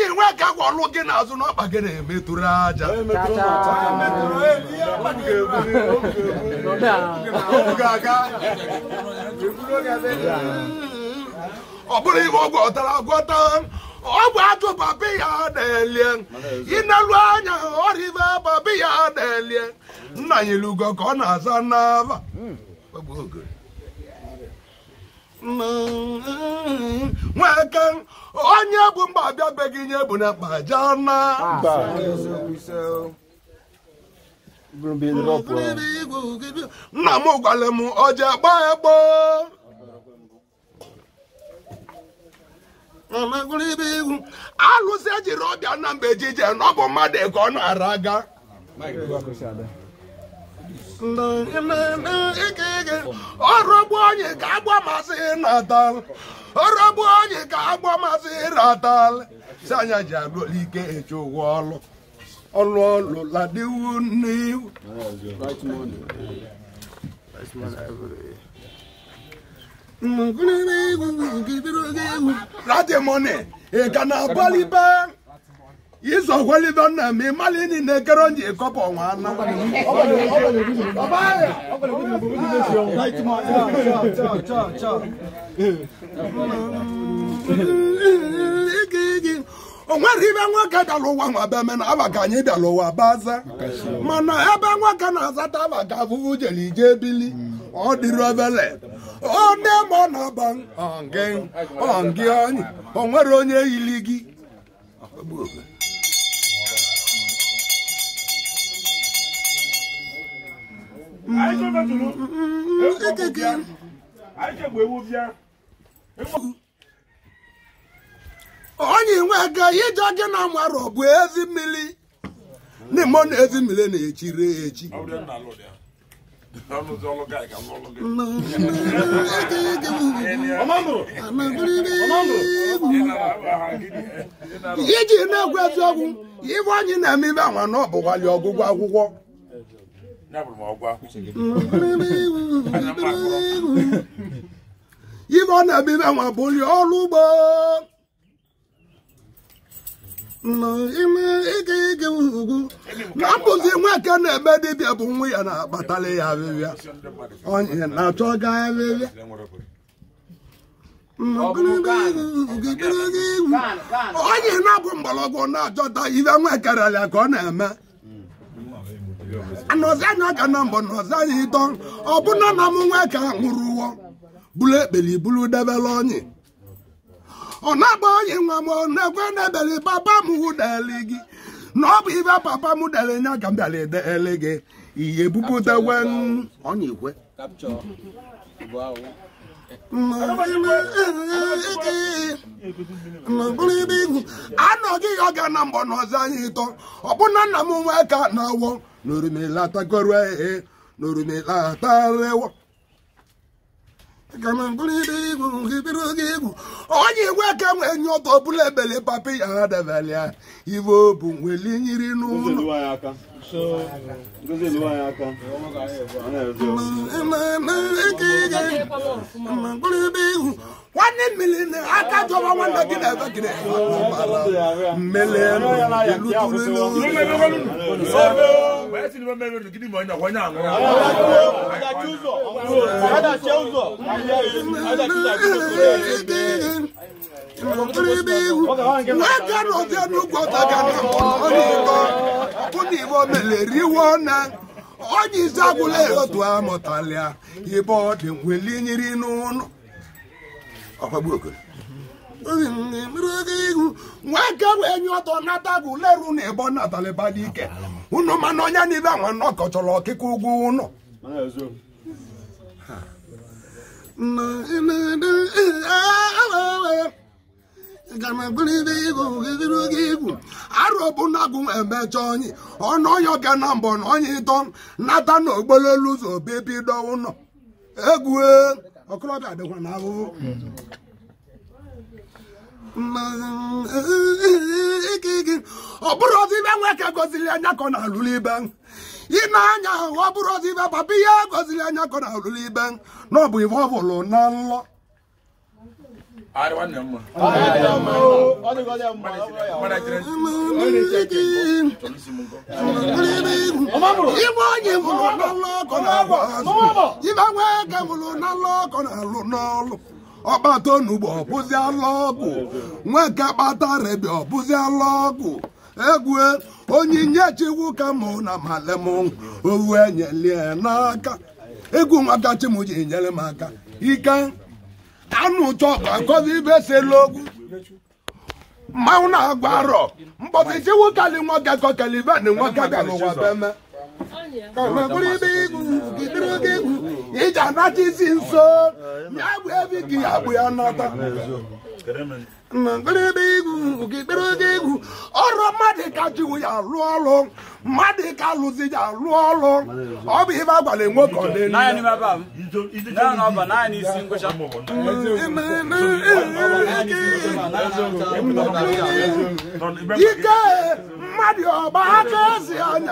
Nweke gwọlụ gị n'azụ n'ọkpa gị na-emetụrụ aja ọ bụrụ ibe ọ gwọtara agwọta ọgwụ atụ babi ya na-elie ịnelu anya ọrịbe babi ya na-elie nna ya ilugo ka ọ na-aza n'aba Nweke onye bụ mgbe abịabeghị nye bụ na kpajana nna m gwara m oje gba egbo alụsị ejiri ọbịa na mgbe ejije na ọ bụ mmadụ ka ọ na-ara aga ọrọgbu onye ka agba masị natal ọrọgbu onye ka agba masị ratal si anya ji alụla ike eche ụgwọ ọlụ ladiwu n'iwu radimoni ị ka na-agbalibe iso gwalibe nna m ịmali niile ekere onye ịkọpụ ọnwa anọ o nwere ibe nwoke bịara ụwa nwa be me na aba ka anyị bịara ụwa baza mana ebe nwoke na-azata aba ka afụfụ jere ije ebili ọ dịrị obele ọ na-eme ọ na-aba ọngị onye o nwere onye yili gị onye Nweke ije gị na nwara bụ ezi mmiri n'ime na ezi mmiri na-echiri echi iji na-ekwu eziokwu ibe anyị na-eme ibe anwa na ọ bụkwali ọgụgụ akwụkwọ ibe ọ na-eme ibe anwa bụ nri ọrụ ugbo na mbụzi Nweke na-eme dibịa bụ nwa ya na-akpatara ya abịbịa onye na-achọ ga abịbịa onye na-abụ mgbọrọgwụ na-achọta ibe Nweke rara ka ọ na-eme anọzi anya ka na mbọ nọzi anya ịtọ ọbụna na m Nweke nwụrụ ụwọ bụrụ ekpeli bụrụ debere onye ọ na-agba onye nwa m na-ekwe na-ebeli papa m wụdali gị na ọ bụ ibe papa m dere nya ka m bịara edele gị ihe bupụtawe onye ikwe anọghị ya ga na mbọ n'ọzọ anyị ịtọ ọbụna nna m Nweke na-awọ n'orumelatagoru ehe n'orumelatarewo onye Nweke nwee nye ọtọ ọbụla ebele papi ya ha debele ya ibe o bụ nweli nyiri n'ụlọ nwanne mmiri na aka jọba nwanne gị na-ebe gị mmele Nweke n'oge n'ugwu ọtaga na onye Igbo meleriwo na onye isi agwụla otu amụtalịa ibe ọ dị nweli nyiri n'ụlọ Nweke wee nye ọtọ nata gụleru na ebe ọ natalịba dị ike unu mana onye n'ibe nwa nọkọchọrọ ọkịka ugwu ụnọ arụ bụ na agụ emecha onye ọnụ onye ga na mbọ na onye ịtọ nata na ogbololu ụzọ bebido ụlọ egwu okorobịa dịkwa na ahụhụ ọ bụrụ ozi ibe Nweke gozili anya ka ọ na-alụrụ ibe ị na-anya ahụ ọ bụrụ ozi ibe papa ihe gozili anya ka ọ na-alụrụ ibe na ọ bụ ibe ọ bụrụ na nlọ I want them. Ọbata onugbo ọbụzi alọgụ Nweke kpatara ebe ọbụzi alọgụ egwu onyinye chiwu ka mụ na malem owu enyelie n'aka egwu nwaka chimu ji nyere m aka ike anụ chọkwa akọzi ibe selogwu mmanwụ na-agba arọ mbọsị chiwu kali nwoke kọkali ibe na nwoke bịa n'ụwa beme iji anacha isi nso ya bụ ebe gị agbụ ya nata egwu ọrụ mmadụ ka chiwu ya rụọ ọrụ mmadụ ka alụzi ya rụọ ọrụ ọ bụ ibe agwala nwoke ọ dị ike mmadụ ọgba aka ezi anya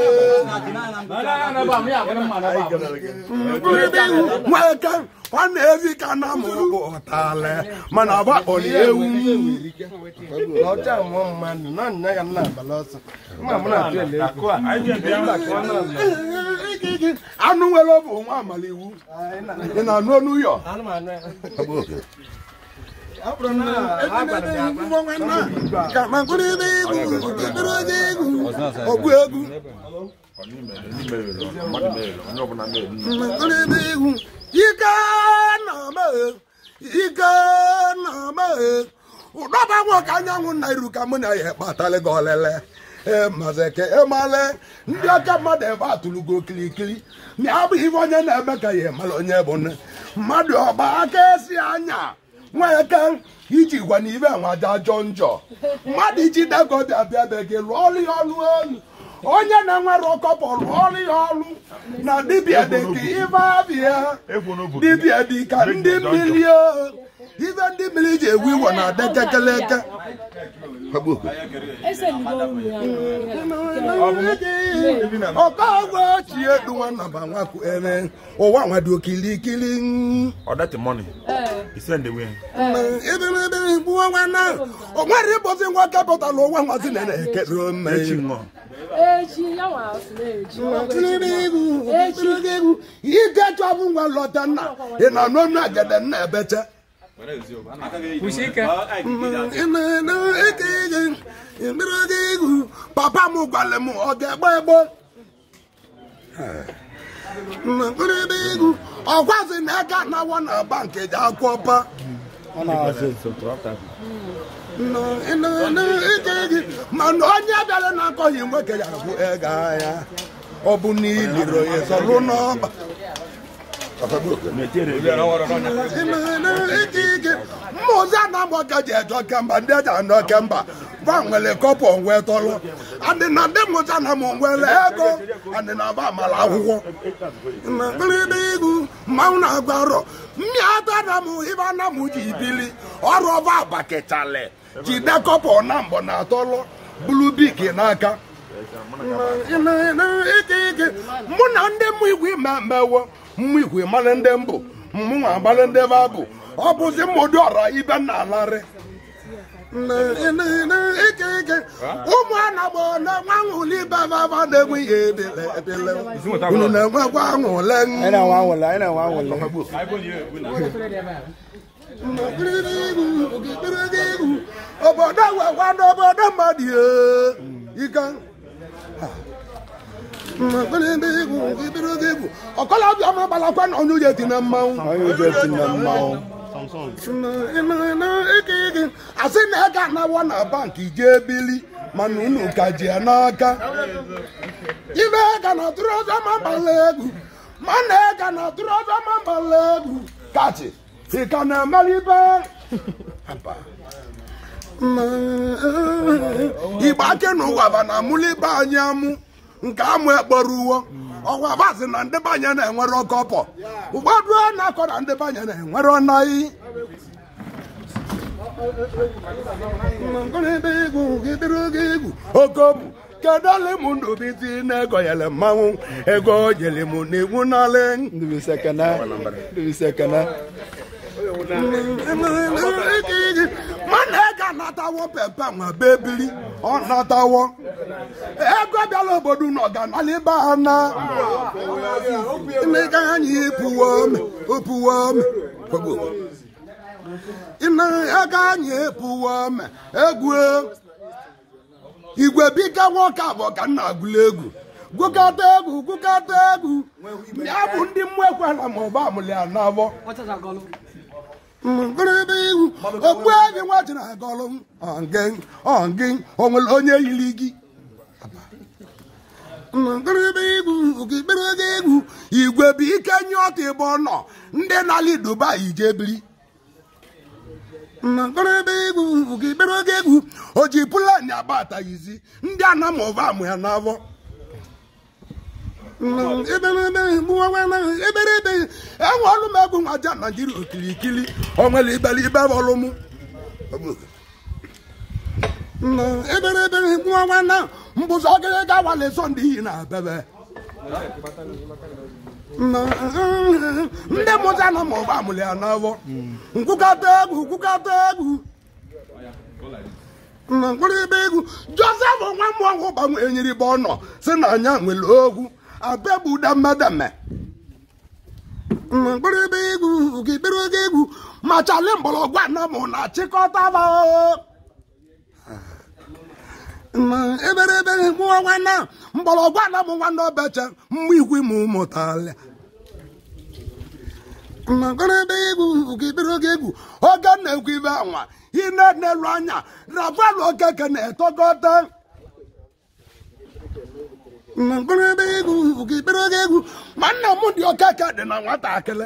Nweke ọ na-ezi ka na mụrụ bụ ụtale mana agbakpọrọ ewu anụ nwere bụ nwa amala iwu ị na-anụ onu ụyọ ọgụ egwu ike na-ama ụdọba nwoke anyanwụ na iru ka mụ na ya kpatara gị olele mazeke emale ndị ọka mmadụ ebe atụlugo okirikiri ma ọ bụ ihe onye na-eme ka ya emala onye bụ mmadụ ọgba aka esi anya Nweke iji gwa na ibe nwaja ajọ njọ mmadụ iji dago bịa be gị lụọ ọrụ ya ọrụ elu onye na-enwere ọkọpọ lụọ ọrụ ya ọrụ na dibịa dị ka ibe abịa dibịa dị ka ndị mmiri ibe ndị mmiri ji ewu iwo na adekekeleke ọkọgwụ ochie duwa na banwaku eme ụwa nwado kilikili o nwere ịbọzi nwa kapịtalụ ụwa nwazi na-ekere ome ike chọbụ nwa lọta nna ị na n'onu agede nna ebete papa m gwara m ọ ga-egbe egbe ọgwazi na ego anawo na bankị ji akwọpa mana onye bịara na-akọghị Nweke ya bụ ego ahịa ọ bụ na iliro ya zọrụ n'ọba mmụzi na-amụka ji eje ọkemba ndị eji anụ ọkemba ba nwere kọpụ onwe tọrọ adị na ndị mmụta na m nwere ego adị na ba amala akwụkwọ egwu mmanwụ na-agba arọ mmịata na m ibe na m ji ibili ọrụ ọba abakịchale jide kọpụ na mbọ na atọrọ bulu biki n'aka mụ na ndị mmụ igwe mewo mmụ igwe mara ndị mbụ mmụ nwa agbalị ndị ebe abụ ọ bụzi mmụdị ọra ibe na alarị ụmụ anagbo na nwa nwụli ibe baba na-enwe ihe ebele unu na-enwekwa anwụle obodo wekwa n'obodo mmadụ ike ọkọlọbịa ma gbalakwa na onye uche ti na mmanwụ asị na ego anawo na bankị jee bili mana unu ka ji ya n'aka ibe ego na tụrụ ọzọ ma mbala egwu mana ego na tụrụ ọzọ ma mbala egwu kachi ị ka na-emeli ibe igbe ake n'ụwa ba na amụlibe anyị amụ nke amụ ekpọrọ uwe ọgwa bazi na ndị banye na-enwere ọkọpọ ụgbọdụ na-akọ na ndị banye na-enwere ọnaghị okobu kedụle m ndụbiti na-ego yele mmanwụ ego jeli m n'iwu n'ala mana ga natawo pepe nwa bebili ọ natawo ego bịala obodo na ọganaliba ha na imega anyị opuwome ime ego anyị epuwome egwu igwe bika nwoke abụọ ka nna agụla egwu gụkata egwu ya bụ ndị mmekwana ma ọba amụlị anabọ okpu enyi nwa jiri agọlụ ọngị onwere onye yiri gị egwu igwe bụ ike nye ọtụ ebe ọ nọ ndị nali Dubai jebiri egwu o ji pụlani abataghịzi ndị anamova amụ ya n'afọ eberebe enwe ọlụ m egwu nwaja Naijiria okirikiri onwere iberibe ọlụ m eberebe nwana mbụzọ ogere ga-awale Sọnde iyi na bebe ndị mụta na maọbụ amụlị ya n'afọ nkwụkata egwu mkpụrụebe egwu Joseph nwa mmụọ gbanwe enyiri bụ ọnọ si na anya nwere ogwu abegbudammedeme mkpụrụebe egwu machali mgbọrọgwụ anamụ na-achịkọta eberebe nwana mgbọrọgwụ anamụ nwanne obeche mma igwe ma ụmụtali mkpụrụebe egwu oge na-egwu ibe anwa ị na-enelu anya Rafael Okeke na-etokọta mkpụrụebe egwu ma nna m dị Okeke dị na nwatakịrị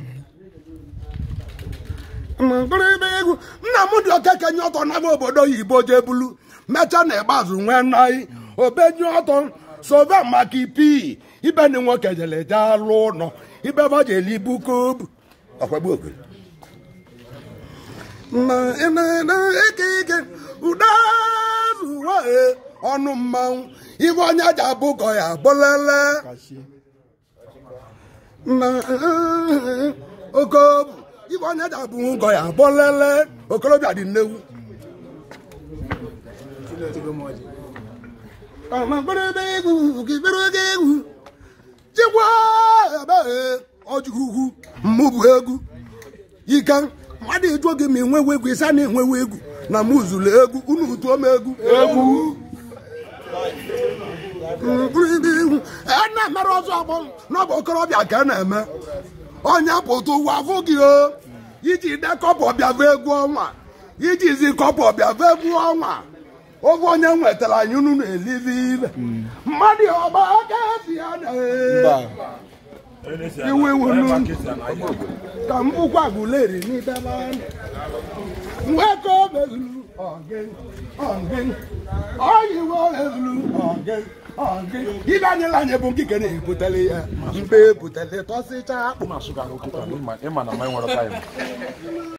mkpụrụebe egwu nna m dị Okeke nye ọtọ na obodo oyibo jee bulu mecha na ịgbazụ nwee nnaghị obenye ọtọ sova maka ipi ibe ndị nwoke jere je alụ ụlọ ibe bajeli bukobu ọkwagbu ogere ike udazuwe ọnụ mmanwụ ibe onye ji abụkọ ya bụlele okobu ibe onye ji abụ ụgọ ya bụlele okorobịa dị nnewu egwu chikwa ebe ọjụgwu mmụbụ egwu ike mmadụ eju oge ma enwewe egwu ịsa na enwewe egwu na m zuru egwu unu tuo m egwu na-emere ọzọ ọgbọ n'ọbụ okorobịa ka a na-eme onye pụta ụwa afụ gị o iji de kọpụ ọbịava egwu ọnwa iji zi kọpụ ọbịava egwu ọnwa oge onye nwetara anyị unu na-elive ibe mmadụ ọba aka si ya na iwe ka mbụkwa gụleri n'ibe Nweke obezulu oyiwe ezulu ibe anyela anyị bụ nkike na-ebutele ya mbe ebutele tọsịcha akpụ